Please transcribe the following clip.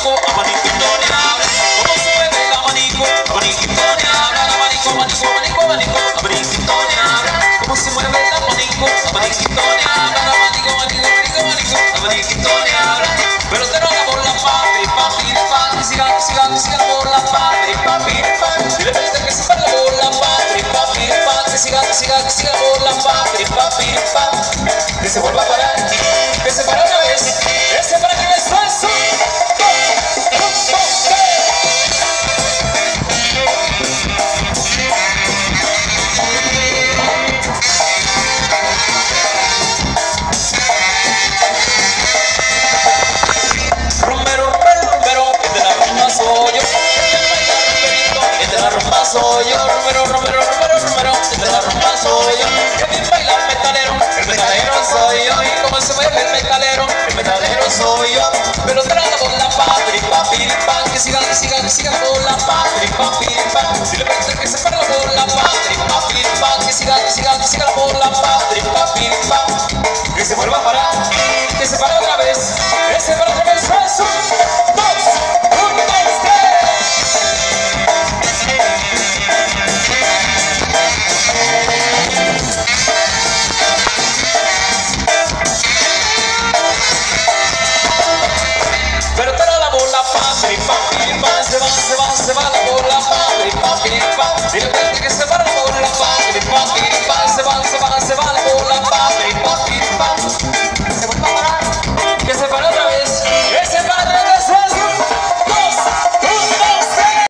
abanico, abaniquito le habla. ¿Cómo se mueve el abanico? Abaniquito le habla. Abanico, abanico, abanico, abanico, abaniquito le habla. ¿Cómo se mueve el abanico? Abaniquito le habla. Abanico, abanico, abanico, abanico, abaniquito le habla. Pelotero anda por la papi, papi, papi, siga por la papi, papi, papi. Dile pelotero que se para por la papi, papi, papi, siga por la papi, papi, papi. Que se vuelva a parar, que se para una vez, que se para que me suelto. Soy yo, romero, de la rumba soy yo, que bien baila el metalero soy yo, y como se mueve el metalero soy yo, pero trata por la papi, papi, pan, que sigan por la papi, papi, pan, si le parece que se para por la papi, papi, pan, que sigan por la papi, papi, pan, que se vuelva